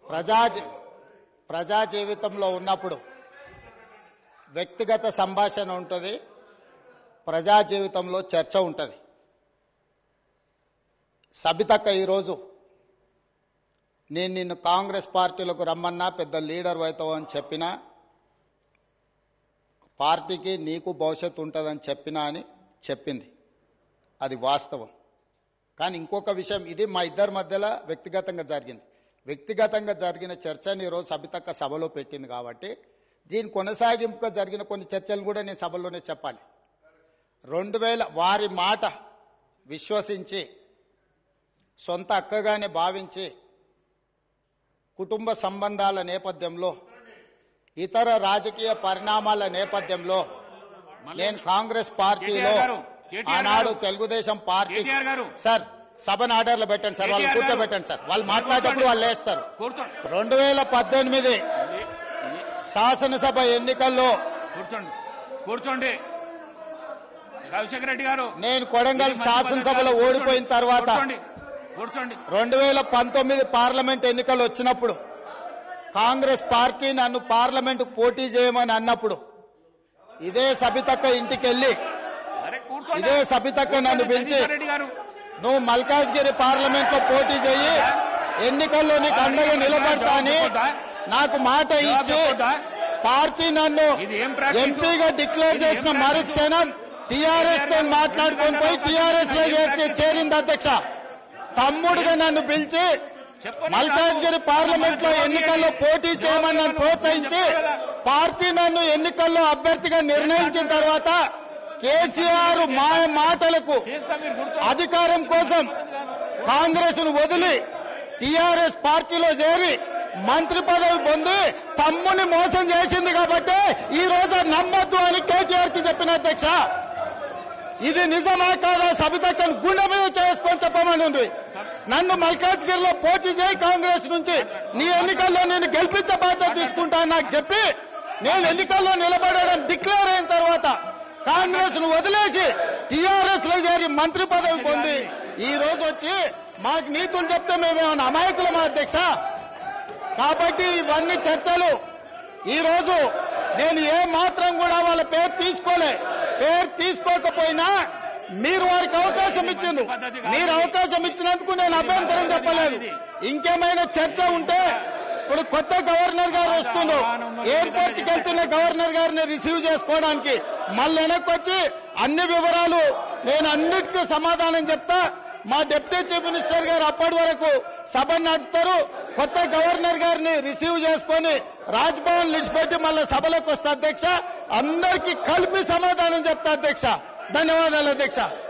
ప్రజా జీవితంలో ఉన్నప్పుడు వ్యక్తిగత సంభాషణ ఉంటుంది, ప్రజా జీవితంలో చర్చ ఉంటుంది. సబితక్క ఈరోజు నేను నిన్ను కాంగ్రెస్ పార్టీలకు రమ్మన్నా పెద్ద లీడర్ అవుతావు అని చెప్పినా, పార్టీకి నీకు భవిష్యత్తు ఉంటుందని చెప్పినా అని చెప్పింది. అది వాస్తవం. కానీ ఇంకొక విషయం, ఇది మా ఇద్దరి మధ్యలో వ్యక్తిగతంగా జరిగింది. వ్యక్తిగతంగా జరిగిన చర్చని ఈరోజు సబితక్క సభలో పెట్టింది కాబట్టి దీని కొనసాగింపుగా జరిగిన కొన్ని చర్చలు కూడా నేను సభలోనే చెప్పాలి. 2000 వారి మాట విశ్వసించి సొంత అక్కగానే భావించి కుటుంబ సంబంధాల నేపథ్యంలో ఇతర రాజకీయ పరిణామాల నేపథ్యంలో నేను కాంగ్రెస్ పార్టీలో ఆనాడు తెలుగుదేశం పార్టీ సార్ సభను ఆర్డర్లో పెట్టండి సార్, వాళ్ళు కూర్చోబెట్టండి సార్, వాళ్ళు మాట్లాడేటప్పుడు వాళ్ళు లేస్తారు. 2018 శాసనసభ ఎన్నికల్లో కూర్చోండి రాజశేఖర రెడ్డి గారు, నేను కొడంగల్ శాసనసభలో ఓడిపోయిన తర్వాత 2019 పార్లమెంట్ ఎన్నికలు వచ్చినప్పుడు కాంగ్రెస్ పార్టీ నన్ను పార్లమెంటుకు పోటీ చేయమని అన్నప్పుడు ఇదే సబితక్క ఇంటికి వెళ్ళి ఇదే సబితక్క నన్ను పిలిచి నువ్వు మల్కాజ్గిరి పార్లమెంట్ లో పోటీ చేయి, ఎన్నికల్లో నీకు అండగా నిలబడతా అని నాకు మాట ఇచ్చి పార్టీ నన్ను ఎంపీగా డిక్లేర్ చేసిన మరుక్షణం టీఆర్ఎస్ తో మాట్లాడుకొని పోయి టీఆర్ఎస్ లో చేరింది అధ్యక్ష. తమ్ముడుగా నన్ను పిలిచి మల్కాజ్గిరి పార్లమెంట్ లో ఎన్నికల్లో పోటీ చేయమని నన్ను ప్రోత్సహించి పార్టీ నన్ను ఎన్నికల్లో అభ్యర్థిగా నిర్ణయించిన తర్వాత కేసీఆర్ మాటలకు అధికారం కోసం కాంగ్రెస్ ను వదిలి టీఆర్ఎస్ పార్టీలో చేరి మంత్రి పదవి పొంది తమ్ముని మోసం చేసింది కాబట్టి ఈ రోజు నమ్మొద్దు అని కేటీఆర్ కి చెప్పిన అధ్యక్ష. ఇది నిజమా కాదా సబితక్కను గుండె మీద చేసుకొని చెప్పమని నన్ను మల్కాజ్గిరిలో పోటీ చేయి కాంగ్రెస్ నుంచి, నీ ఎన్నికల్లో నేను గెలిపించే బాధ్యత తీసుకుంటా నాకు చెప్పి నేను ఎన్నికల్లో నిలబడడం డిక్లేర్ అయిన తర్వాత కాంగ్రెస్ ను వదిలేసి టీఆర్ఎస్ లో చేరి మంత్రి పదవి పొంది ఈ రోజు వచ్చి మాకు నీతులు చెప్తే మేమేమన్నా అమాయకులమా అధ్యక్ష? కాబట్టి ఇవన్నీ చర్చలు. ఈ రోజు నేను ఏ మాత్రం కూడా వాళ్ళ పేరు తీసుకోకపోయినా మీరు వారికి అవకాశం ఇచ్చిండ్రు. మీరు అవకాశం ఇచ్చినందుకు నేను అభ్యంతరం చెప్పలేదు. ఇంకేమైనా చర్చ ఉంటే ఇప్పుడు కొత్త గవర్నర్ గారు వస్తున్నారు, ఎయిర్పోర్ట్ కి వెళ్తున్న గవర్నర్ గారిని రిసీవ్ చేసుకోవడానికి మళ్ళీ వెనక్కి వచ్చి అన్ని వివరాలు నేను అన్నిటికీ సమాధానం చెప్తా. మా డిప్యూటీ చీఫ్ మినిస్టర్ గారు అప్పటి వరకు సభ నడుపుతారు. కొత్త గవర్నర్ గారిని రిసీవ్ చేసుకుని రాజ్భవన్ విడిచిపెట్టి మళ్ళీ సభలోకి వస్తా అధ్యక్ష. అందరికీ కలిపి సమాధానం చెప్తా అధ్యక్ష. ధన్యవాదాలు అధ్యక్ష.